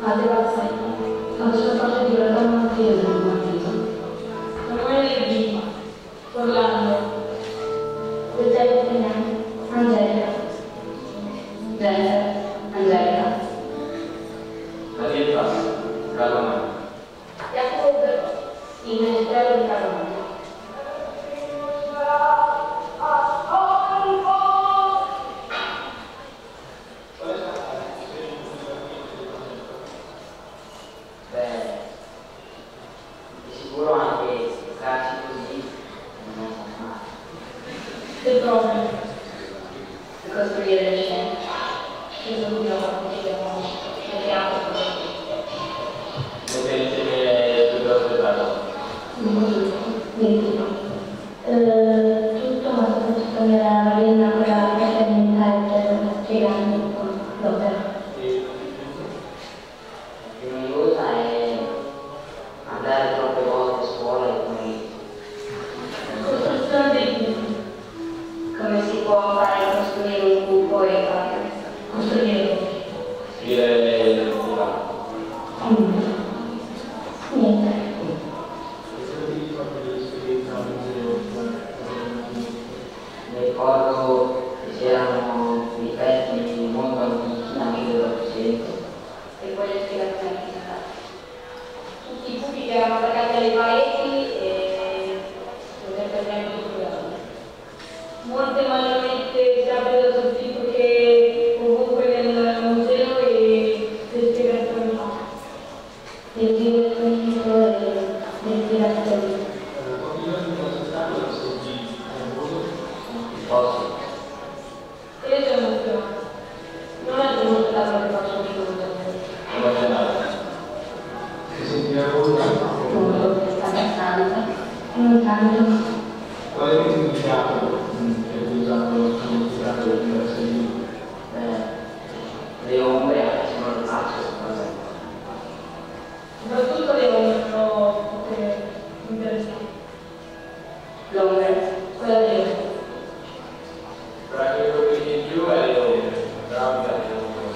Faccio parte di una donna mattina del marito. Samuele di Orlando. Angelica. Angelica. Marietta Calomano. Jacob Inestero di Calomano. Di sicuro anche casi così non sono male. Le prove per costruire le scene. Io sono qui a partecipiamo al teatro. Le pensi che tu devo aspettare? Tutto, ma soprattutto nella marina, quella fraternità spiegando l'opera. La più noiosa è andare troppe volte a scuola e poi Costruzione dei cubi. Come si può fare costruire un cubo e fare costruire Scrivere le identità. niente. mi ricordo che c'erano dei pezzi molto antichi, anche dell'Ottocento. E poi le spiegazioni che sono state. Tutti i cubi che erano attaccati alle pareti e per esempio molte marionette sia per sul sito che ovunque nel museo e le spiegazioni fatte. Il divertimento e l'ispirazione. Posso? E io sono emozionata. Non è venuto da quello che faccio Emozionale. molto abbastanza. Non tanto. Qual è il significato che hai usato il significato del segno? Le ombre sono il faccio, Soprattutto le ombre sono interessanti. L'ombra, quella delle ombre. Quella che colpisce di più è le ombre. Però mi piace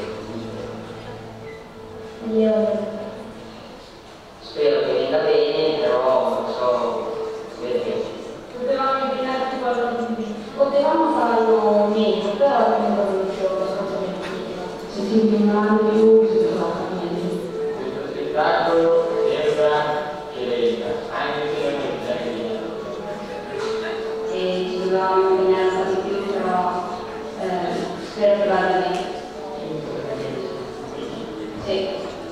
Le ombre. spero che venga bene, però non so perché. Potevamo impegnarci qualcosa di più. Potevamo farlo meglio, però abbiamo voluto abbastanza meglio. Se si impegnavano più, si trovava meglio. questo spettacolo sembra che venga, anche se non è bene. E ci dovevamo impegnare un po' di più, però spero che vada bene. Sì.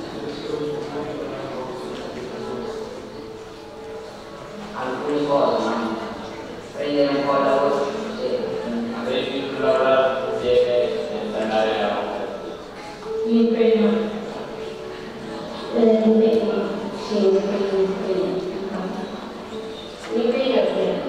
Alcune cose, ma prendere un po' la voce sul serio. Avrei più lavorare insieme senza andare avanti. L'impegno. L'impegno. Sì, l'impegno. L'impegno è vero.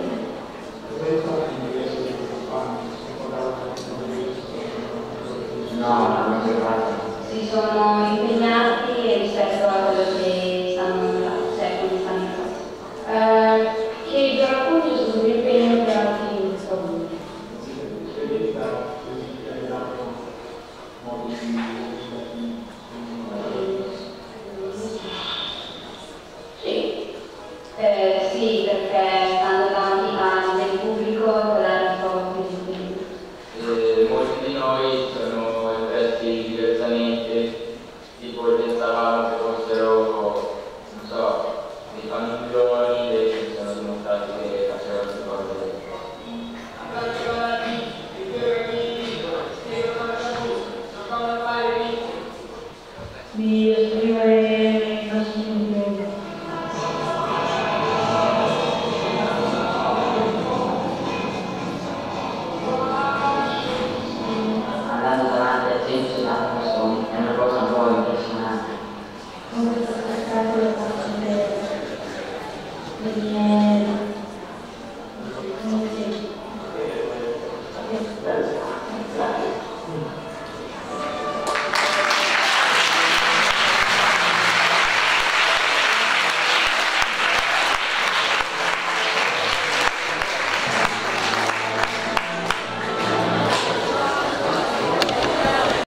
No, non si fa. Si sono impegnati rispetto a quello che come stanno facendo. Che per alcuni sono più impegno per altri un po' meno. Sì. Sì, perché stando davanti a del pubblico quella un po' più impegno. Molti di noi sono espressi diversamente, tipo pensavamo che fossero, non so, dei fannulloni, invece sono dimostrati che facevano le cose. Di esprimere i nostri sentimenti. Andando davanti a 170 persone è una cosa un po' impressionante. Con questo spettacolo posso vedere